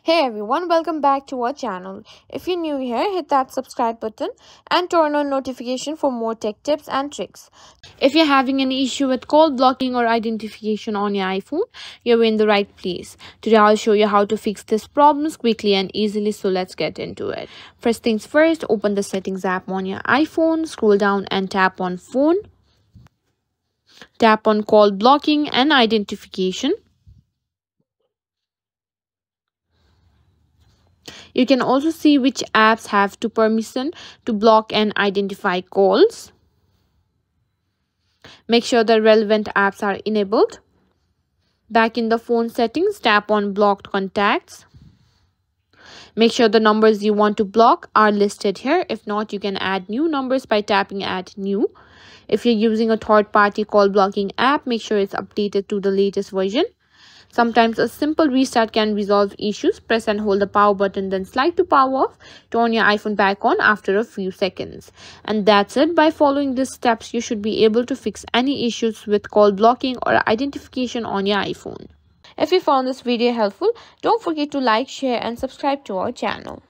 Hey everyone, welcome back to our channel. If you're new here, hit that subscribe button and turn on notification for more tech tips and tricks. If you're having any issue with call blocking or identification on your iPhone, you're in the right place. Today I'll show you how to fix these problems quickly and easily, so let's get into it. First things first, open the settings app on your iPhone, scroll down and tap on phone. Tap on call blocking and identification. You can also see which apps have to permission to block and identify calls. Make sure the relevant apps are enabled. Back in the phone settings, tap on blocked contacts. Make sure the numbers you want to block are listed here. If not, you can add new numbers by tapping add new. If you're using a third-party call blocking app, make sure it's updated to the latest version. Sometimes a simple restart can resolve issues. Press and hold the power button, then slide to power off. Turn your iPhone back on after a few seconds. And that's it. By following these steps, you should be able to fix any issues with call blocking or identification on your iPhone. If you found this video helpful, don't forget to like, share and subscribe to our channel.